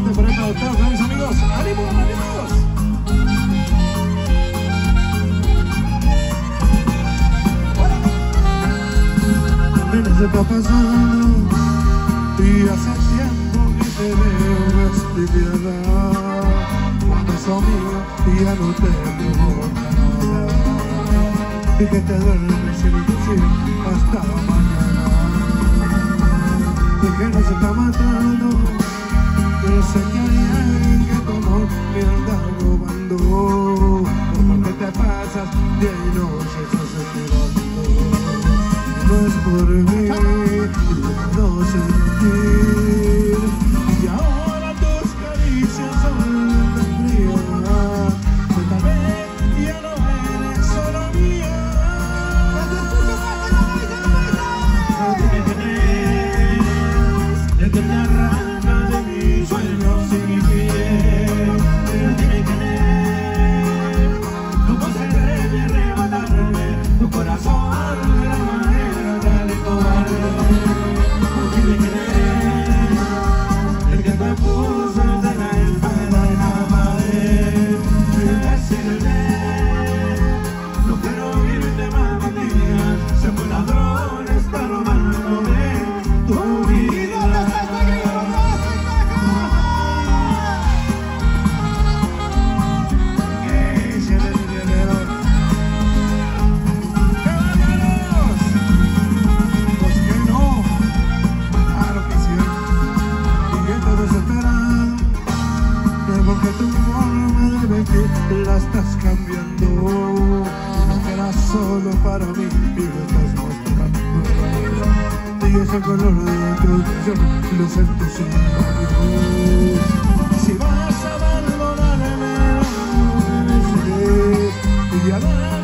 fuerte por ahí para ustedes, mis amigos. ¡Ánimo, amigos! Apenas se está pasando y hace tiempo que te veo fastidiada. Un beso mío y ya no te puedo nada. Y que te duermes sin decir hasta mañana. Y que no se está matando. Yo sé que hay alguien que tu amor me anda robando. Porque te pasas día y noche estás esperando. No es por mí, no sentir. Y ahora tus caricias son la fría. Pues tal vez ya no eres solo mía. No te crees, el que te arranca de mis sueños y mi piel. Dime quién es, no puedes creerme, arrebatarme tu corazón. El que te puso de la espada en la pared. Decirle, no quiero oírte más mentiras. Se fue ladrón, está robándome tu vida. Porque tu forma de vestir la estás cambiando. No que era solo para mí y lo estás mostrando. Y ese color de tu ojos luce en tus labios. Si vas a abandonarme, no me dejes. Y ya